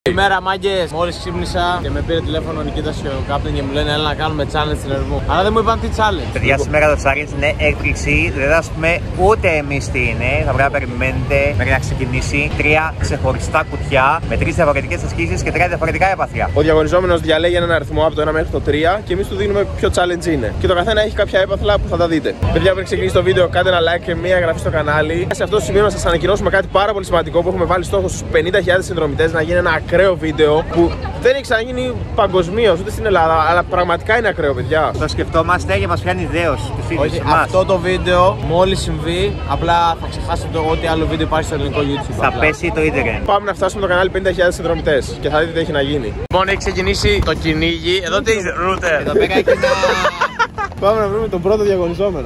Καλημέρα μάγκες, μόλις ξύπνησα και με πήρε τηλέφωνο ο Νικήτας και ο Κάπτεν και μου λένε έλα να κάνουμε challenge στην Ερμού. Αλλά δεν μου είπαν τι challenge. Παιδιά, σήμερα το challenge είναι έκπληξη. Δεν θα πούμε ούτε εμείς τι είναι. Θα πρέπει να περιμένετε μέχρι να ξεκινήσει 3 ξεχωριστά κουτιά με 3 διαφορετικές ασκήσεις και 3 διαφορετικά έπαθλα. Ο διαγωνιζόμενος διαλέγει έναν αριθμό από το 1 μέχρι το 3 και εμείς του δίνουμε ποιο challenge είναι. Και το καθένα έχει κάποια έπαθλα που θα τα δείτε. Παιδιά, πριν ξεκινήσει το βίντεο, κάντε ένα like και μία εγγραφή στο κανάλι. Σε αυτό το σημείο να σας ανακοινώσουμε κάτι πάρα πολύ σημαντικό που έχουμε βάλει στόχο στους 50.000 συνδρομητές να γίνει ένα ακραίο βίντεο που δεν έχει ξαναγίνει παγκοσμίως ούτε στην Ελλάδα, αλλά πραγματικά είναι ακραίο, παιδιά. Το σκεφτόμαστε και μας πιάνει ιδέως. Όχι, αυτό το βίντεο μόλις συμβεί, απλά θα ξεχάσετε ό,τι άλλο βίντεο υπάρχει στο ελληνικό YouTube. Θα πέσει το ίντερνετ. Πάμε να φτάσουμε το κανάλι 50.000 συνδρομητές και θα δείτε τι έχει να γίνει. Λοιπόν, έχει ξεκινήσει το κυνήγι. Εδώ τι είσαι, ρούτερ. Εδώ πέρα έχει ένα. Πάμε να βρούμε τον πρώτο διαγωνιζόμενο.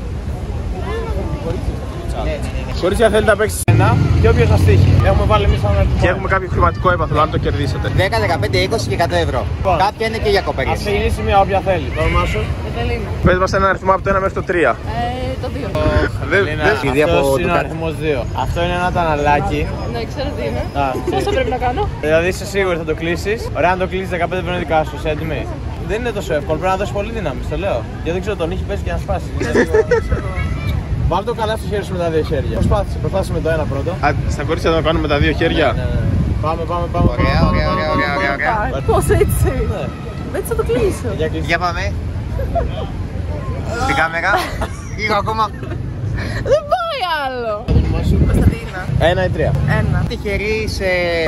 Κορίτσια, θέλετε να παίξετε ένα και όποιος σας τύχει. Έχουμε βάλει εμείς ένα αριθμό. Και έχουμε κάποιο χρηματικό έπαθλο, αν το κερδίσετε. 10, 15, 20 και 100 ευρώ. Κάποια είναι και για κοπέλες. Ας ξεκινήσει μία όποια θέλει. Το όνομά σου. Ετελίνα. Πες μας ένα αριθμό από το 1 μέχρι το 3. Το 2. Αυτός είναι ο αριθμός 2. Αυτό είναι ένα ταναλάκι. Ναι, ξέρω τι είναι. Πόσο πρέπει να κάνω? Δηλαδή είσαι σίγουρη θα το κλείσεις. Ωραία, αν το κλείσεις 15 ευρώ είναι δικά σου. Είσαι έτοιμη. Δεν είναι τόσο εύκολο. Πρέπει να δώσεις πολύ δύναμη, το λέω. Γιατί δεν ξέρω, τον είχε πέσει και να σπάσει. Βάλ' το καλά στο χέρι σου με τα δύο χέρια. Προσπάθησε με το ένα πρώτο. Στα κορίτσια θα το κάνουμε με τα δύο χέρια. Ναι. Πάμε. Ωραία. Πώς έτσι? Έτσι θα το κλείσω. Για πάμε. Στην κάμερα. Λίγο ακόμα. Δεν πάει άλλο. Κωνσταντίνα. 1 ή 3. 1. Τυχερή σε.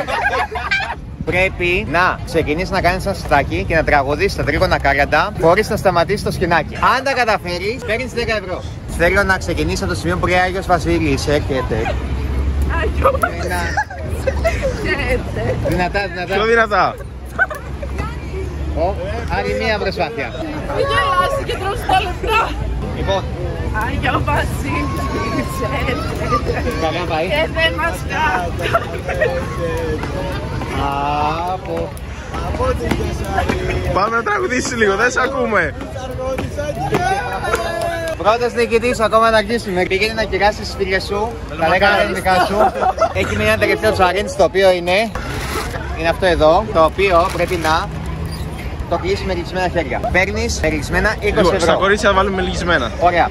Πρέπει να ξεκινήσει να κάνεις ένα στάκι και να τραγουδήσεις τα τρίγωνα κάραντα χωρίς να σταματήσεις το σκηνάκι. Αν τα καταφέρεις, παίρνεις 10 ευρώ. Θέλω να ξεκινήσει από το σημείο που λέει Άγιος Βασίλης. Έρχεται. Δυνατά. Πιο δυνατά. Άλλη μία προσπάθεια. Μην γελάσει και τρως τα λεπτά. Λοιπόν, Άγιο Βασίλης, έρχεται. καλά πάει. Και δεν μας κάθεται. Πάμε να τραγουδήσεις λίγο, δεν σε ακούμε. Πρώτος νικητής, ακόμα να αρχίσουμε. Πήγαινε να κεράσει τις φίλες σου, τα 10 ελληνικά σου. Έχει μείνει ένα τελευταίο challenge, το οποίο είναι αυτό εδώ, το οποίο πρέπει να το κλείσεις με λυγισμένα χέρια. Παίρνεις με λυγισμένα 20 Στα ευρώ. κορίτσια θα βάλουμε λυγισμένα. Ωραία.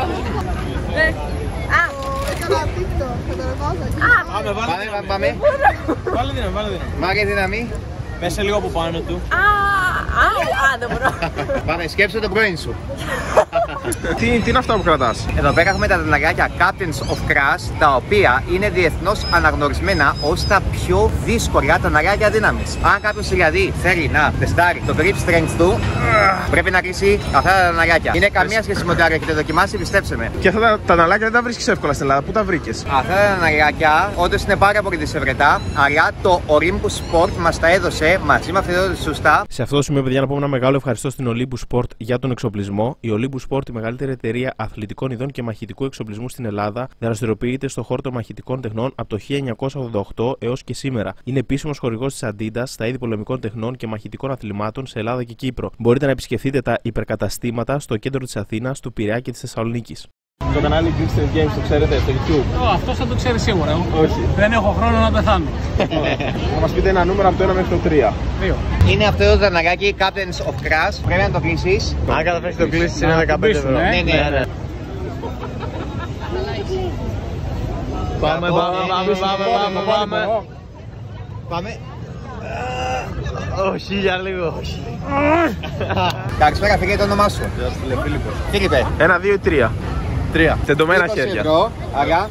Πάμε. Βάλε δύναμη. Μάρε δύναμη. Πέσε λίγο από πάνω του. Δεν μπορώ. Πάμε, σκέψου το πρώην σου. Τι είναι αυτά που κρατάς? Εδώ πέρα έχουμε τα δαναγάκια Captains of Crash, τα οποία είναι διεθνώς αναγνωρισμένα ως τα πιο δύσκολα ταναγάκια δύναμης. Αν κάποιος δηλαδή θέλει να τεστάρει το grip strength του, πρέπει να κλείσει αυτά τα ταναγάκια. Είναι καμία σχέση με ότι αν έχετε δοκιμάσει, πιστέψτε με. Και αυτά τα ναλάκια δεν τα βρίσκεις εύκολα στην Ελλάδα. Πού τα βρήκες? Αυτά τα ταναγάκια όντως είναι πάρα πολύ δυσευρετά, αλλά το Olympus Sport μας τα έδωσε μαζί με αυτή εδώ τη σωστά. Σε αυτό το σημείο, παιδιά, να πούμε ένα μεγάλο ευχαριστώ στην Olympus Sport για τον εξοπλισμό. Η Olympus Sport, η μεγαλύτερη εταιρεία αθλητικών ειδών και μαχητικού εξοπλισμού στην Ελλάδα, δραστηριοποιείται στον χώρο των μαχητικών τεχνών από το 1988 έως και σήμερα. Είναι επίσημος χορηγός της Adidas στα είδη πολεμικών τεχνών και μαχητικών αθλημάτων σε Ελλάδα και Κύπρο. Μπορείτε να επισκεφτείτε τα υπερκαταστήματα στο κέντρο της Αθήνας, του Πειραιά και της Θεσσαλονίκης. Το κανάλι Grip Games το ξέρετε στο YouTube? Αυτός θα το ξέρει σίγουρα. Όχι. Δεν έχω χρόνο να πεθάνω. Θα μας πείτε ένα νούμερο από το 1 μέχρι το 3. 2. Είναι αυτό το δαναγάκι Captains of Crash. Πρέπει να το κλείσεις. Αν καταφέρεις το κλείσεις είναι 15 ευρώ. Ναι. Πάμε. Πάμε. Όχι, για λίγο. Καλησπέρα, φίλε, το όνομά σου. Φίλιππε. 1, 2 ή 3. 3. Τεντωμένα 20 χέρια. ευρώ, άρα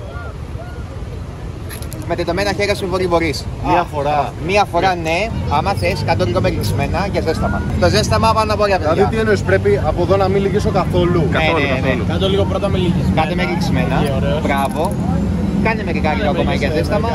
με τεντωμένα χέρια σου μπορείς. Μία φορά ναι, άμα θες κάτω λίγο με κλεισμένα και ζέσταμα. Το ζέσταμα πάνω από όλα παιδιά. Δηλαδή τι εννοείς, πρέπει από εδώ να μην λυγίσω καθόλου? Καθόλου. Κάτω λίγο πρώτα με λυγισμένα. Κάντε με κλεισμένα. Μπράβο. Κάνε μερικά λίγο ακόμα για ζέσταμα.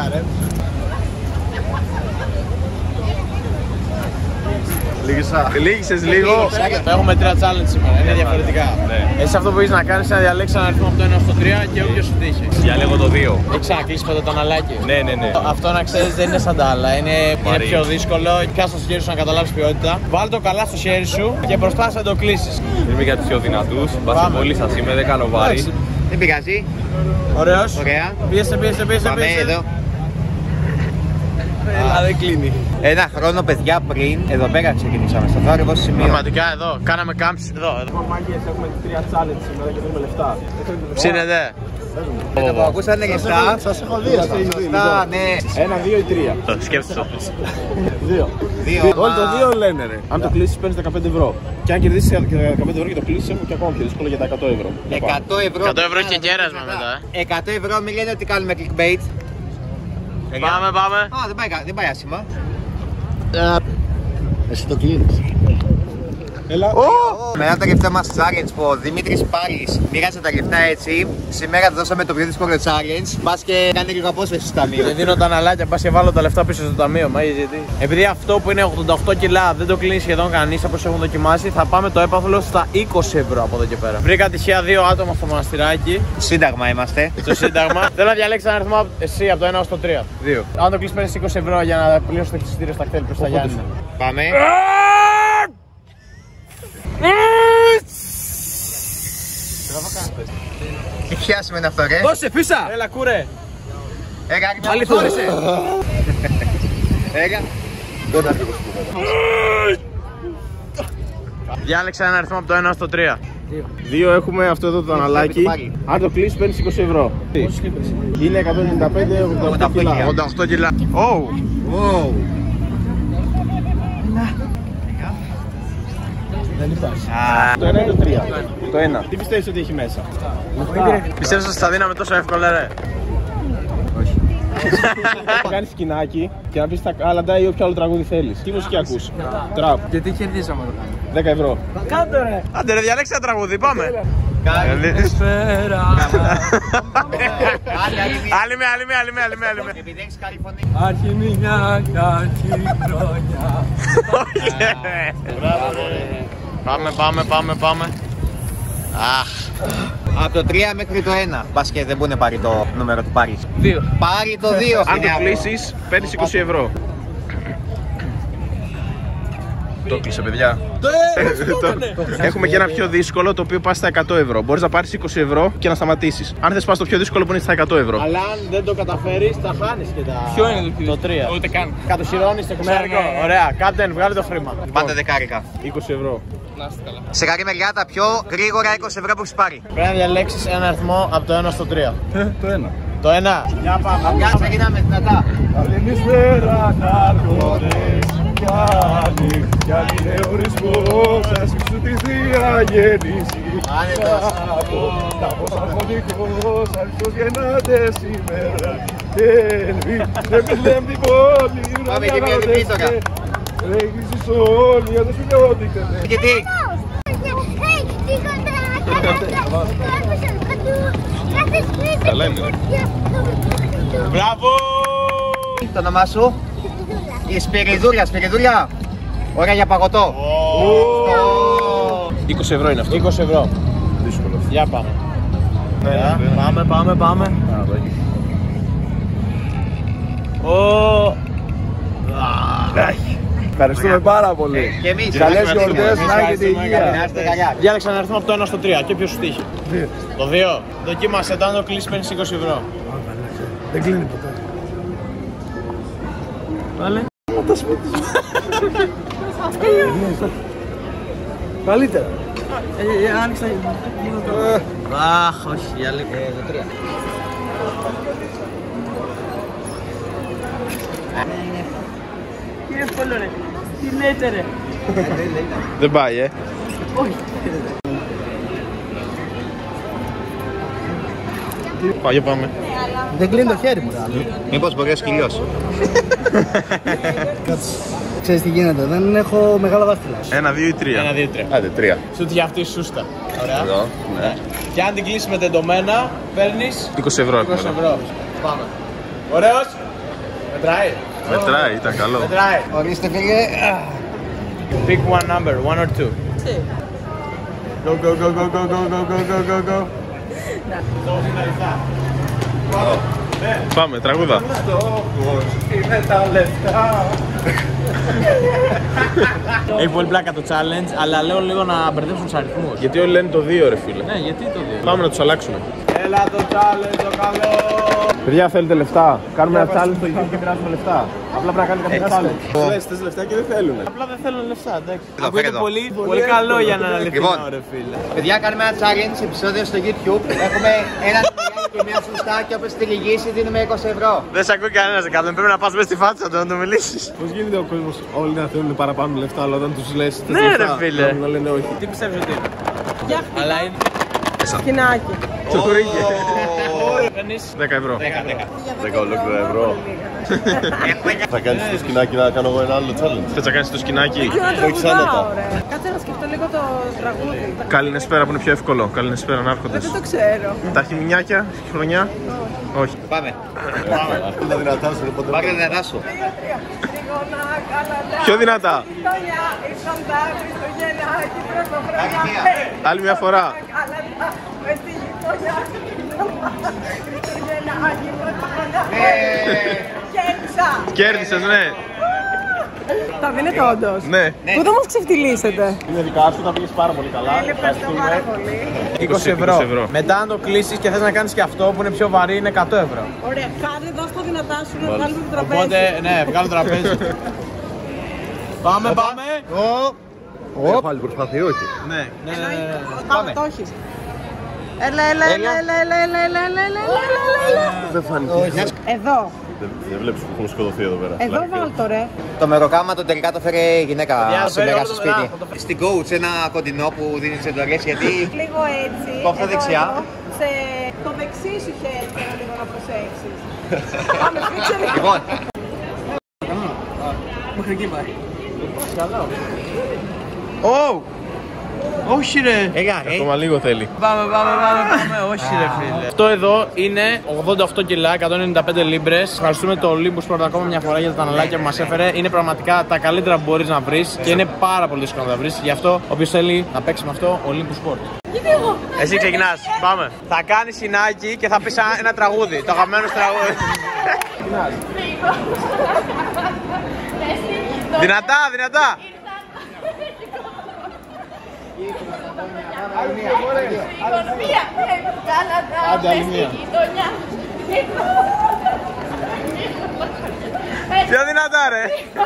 Λύγησες λίγο. Έχουμε 3 challenge σήμερα, είναι διαφορετικά. Εσύ αυτό που έχεις να κάνεις είναι να διαλέξεις ένα αριθμό από το 1 στο 3 και όποιος σου τύχει. Διαλέγω το 2. Έχεις ξανακλείσει ποτέ το αναλάκι? Ναι. Αυτό να ξέρεις δεν είναι σαν τα άλλα, είναι πιο δύσκολο. Πιάσ' το στο χέρι σου να καταλάβεις ποιότητα. Βάλ' το καλά στο χέρι σου και προσπάθησε να το κλείσεις. Είμαι για τους πιο δυνατούς. Μπασκετμπολής σας είμαι, δεν κάνω βάρη. Δεν πειράζει. Ωραίος. Ωραία. Πίεσε. Πάμε εδώ. δεν κλείνει. Ένα χρόνο, παιδιά, πριν, εδώ πέρα ξεκινήσαμε. Στο θόρυβο σημείο. Πραγματικά εδώ, κάναμε κάμψη εδώ. Μάγκες, έχουμε 3 challenge σήμερα και δίνουμε λεφτά. Ψήνετε. Με το ακούσανε λεφτά. Σας έχω δει. Σωστά, ναι. 1, 2 ή 3. Σκέφτεσαι. 2. Όλοι το 2 λένε ρε. Αν το κλείσεις παίρνεις 15 ευρώ. Και αν κερδίσεις 15 ευρώ και το κλείσεις έχουν και ακόμα πιο δύσκολο για τα 100 ευρώ. 100 ευρώ. 100 ευρώ και κέρασμα μετά. 100 ευρώ, μην λένε ότι κάνουμε clickbait. Πάμε. Α, δεν πάει άσχημα. Εσύ το κλείνεις. Έλα. Με ένα τελευταίο μας challenge που ο Δημήτρης Πάλης μοίρασε τα λεφτά έτσι. Σήμερα θα δώσαμε το πιο δύσκολο challenge. Πας και κάνει λίγο απόσβεση στο ταμείο. Δεν δίνω τα αναλάκια, πας και βάλω τα λεφτά πίσω στο ταμείο. Μα γιατί. Επειδή αυτό που είναι 88 κιλά δεν το κλείνει σχεδόν κανείς από όσους έχουν δοκιμάσει, θα πάμε το έπαθλο στα 20 ευρώ από εδώ και πέρα. Βρήκα τυχαία 2 άτομα στο μοναστηράκι. Σύνταγμα είμαστε. Στο Σύνταγμα. Θέλω να διαλέξει ένα αριθμό εσύ από το 1 έως το 3. 2. Αν το κλείσει παίρνει 20 ευρώ για να πληρώσει το εισιτήριο στα κτέλ προς τα Γιάννη. Πάμε. Τι χιάσουμε είναι αυτό ρε. Δώσε φύσα! Έλα κούρε! Πάλι φόρησε! Έγα. Διάλεξα ένα αριθμό από το 1 έως το 3. 2 έχουμε αυτό εδώ το αναλάκι. Αν το κλείσεις παίρνεις 20 ευρώ. Είναι 195, 88 κιλά. 88 κιλά. Oh. Το 1 ή το 3. Το 1. Τι πιστεύεις ότι έχει μέσα? Πιστεύεις ότι θα δίναμε τόσο εύκολα ρε? Θα κάνεις σκηνάκι και να πεις τα κάλαντα ή όποιο άλλο τραγούδι θέλεις. Τι μουσική ακούς? Τραπ. Γιατί κερδίζαμε το κάνουμε. 10 ευρώ. Άντε ρε διαλέξτε ένα τραγούδι, πάμε! Καλησπέρα. Άλλη με. Επειδή έχεις καλή φωνή. Άρχι μια κακή χρονιά. Πάμε. Αχ. Από το 3 μέχρι το 1. Πας και δεν μπουνε πάρει το νούμερο του Πάρης. 2. Πάρει το 2. Αν το κλείσεις παίρνεις 20 ευρώ. Το κλείσε παιδιά. Έχουμε και ένα πιο δύσκολο το οποίο πας στα 100 ευρώ. Μπορείς να πάρεις 20 ευρώ και να σταματήσεις. Αν θες πας στο πιο δύσκολο που είναι στα 100 ευρώ. Αλλά αν δεν το καταφέρεις, τα χάνεις και τα. Ποιο είναι το 3? Ούτε καν. Κατοχυρώνεις το εξωτερικό. Ωραία, Κάπτεν, βγάλε το χρήμα. Πάτε δεκάρικα. 20 ευρώ. Να είστε καλά. Σε καλή μεριά τα πιο γρήγορα 20 ευρώ που έχεις πάρει. Πρέπει να διαλέξεις ένα αριθμό από το 1 στο 3. Το 1. Το 1. Για πάμε. Μια ξεκινάμε δυνατά. Καλημέρα καρδόνες, Γιάννη, Γιάννη είναι ορισμός, ας πίσω τη Θεία Γέννηση. Τα πως αρμονικός, αριθμός γεννάτε σήμερα. Δεν μιλέμ την πόλη, Πάμε και μια διπλή τώρα. Ρέγγισης όλοι, δεν σου λέω ό,τι θέλετε. Και τι. Καλά είναι. Μπράβο! Το όνομά σου? Η Σπυριδούλια. Ωραία για παγωτό. 20 ευρώ είναι αυτό. 20 ευρώ. Δύσκολο. Για πάμε. Πάμε. Ευχαριστούμε πάρα πολύ. Και εμείς. Καλές γιορτές, να έχετε υγεία. Να είστε καλά. Διάλεξα ένα αριθμό από το 1 στο 3 και ποιος σου τύχει? 2. Το 2. Δοκίμασε το, αν το κλείσεις παίρνεις 20 ευρώ. Δεν κλείνει ποτέ. Πάλι. Καλύτερα. Άνοιξα. Αχ, όχι, για λίγο. Το 3. Τι εύκολο ρε. Τι λέτε ρε. Δεν πάει, Όχι. Πάει, πάμε. Δεν κλείνει το χέρι μου. Μήπως μπορεί να σκυλιώσει. Ξέρεις τι γίνεται, δεν έχω μεγάλα δάχτυλα. 1, 2 ή 3. 1, 2, 3. Άντε, 3. Σου τύχει αυτή η σούστα. Ωραία. Εδώ, ναι. Και αν την κλείσεις με τεντωμένα, παίρνεις 20 ευρώ 20 έχουμε. ευρώ. Πάμε. Ωραίος. Μετράει. Μετράει, ήταν καλό. Μετράει. Ορίστε φίλε. Pick one number, 1 or 2. Go, go, go, go, go, go, go, go, go, go, go. Πάμε, τραγούδα. Είναι τα λεφτά. Έχει πολύ πλάκα το challenge, αλλά λέω λίγο να μπερδέψουν τους αριθμούς. Γιατί όλοι λένε το 2 ρε φίλε. Ναι, γιατί το 2. Πάμε να τους αλλάξουμε. Έλα το challenge, το καλό. Παιδιά θέλετε λεφτά. Κάνουμε ένα challenge στο YouTube και μοιράζουμε λεφτά. Απλά πρέπει να κάνει κάποια challenge. Λες θες λεφτά και δεν θέλουν. Απλά δεν θέλουν λεφτά, εντάξει. Εδώ, Ακούγεται εδώ. πολύ καλό για να είναι αληθινό, Λοιπόν. ρε φίλε. Παιδιά, κάνουμε ένα challenge επεισόδιο στο YouTube. Έχουμε ένα και μια σωστά και όποιος τη λυγίσει δίνουμε 20 ευρώ. Δεν σε ακούει κανένας, Κάπτεν. Πρέπει να πας μέσα στη φάτσα του να το μιλήσεις. Πώς γίνεται ο κόσμος όλοι να θέλουν παραπάνω λεφτά, αλλά όταν τους λες θες Ναι, λεφτά, ρε φίλε. να λένε όχι. Τι πιστεύεις ότι είναι? Γιάχτη. Αλλά είναι. Σκινάκι. Τσοκουρίκι. Παίρνεις 10 ευρώ. 10 ολόκληρα ευρώ. Θα κάνεις το σκηνάκι να κάνω εγώ ένα άλλο challenge. Θες να κάνεις το σκηνάκι. Όχι άνετα. Κάτσε να σκεφτώ λίγο το τραγούδι. Καληνεσπέρα που είναι πιο εύκολο. Καληνεσπέρα να έρχονται. Δεν το ξέρω. Τα χειμινιάκια, χρονιά. Όχι. Πάμε. Τα δυνατά σου, οπότε. Πάρε τα δυνατά σου. Πιο δυνατά. Άλλη μια φορά. Κέρδισες, ναι. Τα δίνετε όντως. Ναι. Πού θα μας ξεφτυλίσετε? Είναι δικά σου, τα πήγες πάρα πολύ καλά. Ευχαριστώ πάρα πολύ. 20 ευρώ. Μετά, αν το κλείσεις και θες να κάνεις και αυτό που είναι πιο βαρύ, είναι 100 ευρώ. Ωραία, κάνε δώσ' τα δυνατά σου να βγάλουμε το τραπέζι. Οπότε, ναι, βγάλω το τραπέζι. Πάμε, πάμε. Έχω άλλη προσπάθεια, όχι. Ναι. Πάμε, το έχεις. Έλα. Δεν φάνηκε. Εδώ. Δεν βλέπεις που έχουμε σκοτωθεί εδώ πέρα. Εδώ βάλτο ρε. Το μεροκάματο τελικά το φέρε η γυναίκα σήμερα όλο στο το σπίτι. μετά. Στην coach ένα κοντινό που δίνει τις εντολές γιατί Λίγο έτσι. Κόφτα εδώ, δεξιά. εδώ. Σε το δεξί σου χέρι θέλω λίγο να προσέξεις. Πάμε, φίξε λίγο. Λοιπόν, Μέχρι εκεί πάει. Όχι ρε. έλα, Ακόμα λίγο θέλει. Πάμε, όχι ρε φίλε. Αυτό εδώ είναι 88 κιλά, 195 λίμπρες. Ευχαριστούμε το Olympus Sport ακόμα μια φορά για τα καναλάκια που μας έφερε. Είναι πραγματικά τα καλύτερα που μπορείς να βρεις και είναι πάρα πολύ δύσκολο να τα βρεις. Γι' αυτό, όποιος θέλει να παίξει με αυτό, Olympus Sport. Εσύ ξεκινάς, πάμε. Θα κάνεις συνάκι και θα πεις ένα τραγούδι, το αγαπημένο σου τραγούδι. Δυνατά. Άντε, άλλη μία. Πιο δυνατά ρε.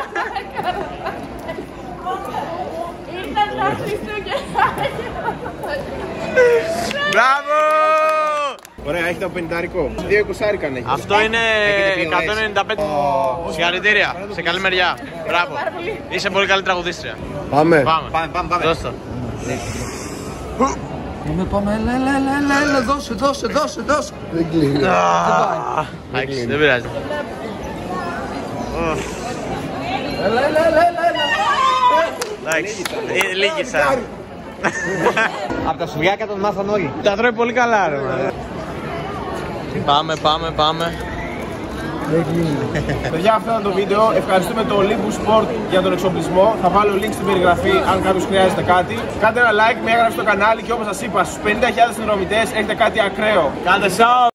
Μπράβο! Ωραία, έχει το 50. 2 εικοσάρικα αν έχει. Αυτό είναι έχετε 195. Συγχαρητήρια, σε καλή μεριά. Μπράβο. Είσαι πολύ καλή τραγουδίστρια. Πάμε. Πάμε. πάμε. Δώσ' το. Πάμε, έλα, δώσε. Δεν κλείνει. Εντάξει, δεν πειράζει. Εντάξει, λίγησα. Από τα σουριάκα τον μάθαν όλοι. Τα τρώει πολύ καλά ρε. Πάμε. Παιδιά, αυτό ήταν το βίντεο. Ευχαριστούμε το Olympus Sport για τον εξοπλισμό. Θα βάλω link στην περιγραφή αν κάποιος χρειάζεται κάτι. Κάντε ένα like, μια έγραψη στο κανάλι και όπως σας είπα, στους 50.000 συνδρομητές έχετε κάτι ακραίο. Κάντε shout!